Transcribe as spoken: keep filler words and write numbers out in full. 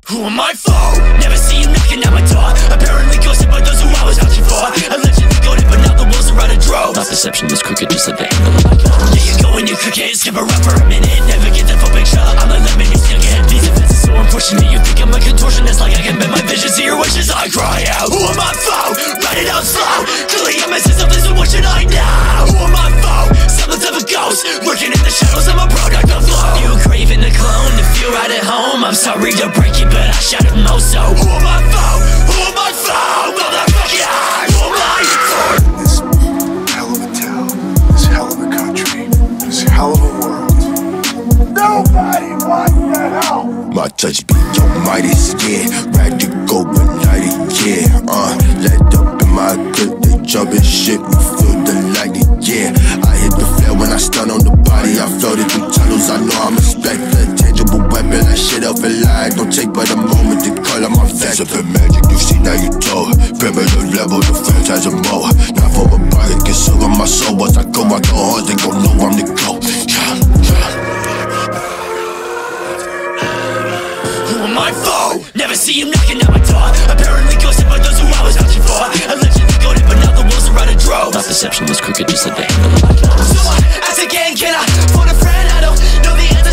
Who am I for? Never see you knocking at my door. Apparently ghosted by those who I was vouching for. Allegedly goaded, but now the wolves are out of droves. My perception was crooked, just like the angle of my gun. There you go and you cook it, skip a run for a minute. Never get the full picture, I'm a lemon, you still get. These events are so unfortunate, you think I'm a contortionist. Like I can bend my vision to your wishes, I cry out. Who am I for? Write it out slow. Clearly I'm missing something, so what should I know? Who am I for? Semblance of a ghost, lurking in the shadows, I'm a product of flow. You craving a clone to feel right at home. I'm sorry to break it, but I shattered most. So who am I for? Who am I for? Motherfucker, who am I for? This hell of a town, this hell of a country, this hell of a world. Nobody wants the hell. My touch be almighty, yeah. Ride to go but nighty, yeah. Uh, let up in my clip, they jumpin' shit, we feel delighted, yeah. I hit the flare when I stun on the body. I felt it through tunnels, I know I'm respected. A tangible weapon, like shit up and lie. Don't take but a moment to call on my facts. Up in magic, you see now you told. Primitive level, the phantasm more. Not for a body, get so on my soul. Once I go, I go hard, they gon' know I'm the go. Yeah, yeah. Who am I for? Never see him knocking at my door. Apparently ghosted by those who I was vouching for. Allegedly goaded, but now the wolves are out of droves. My perception was crooked, just like the angle of my gun. So I ask again, can I phone a friend? I don't know the answer.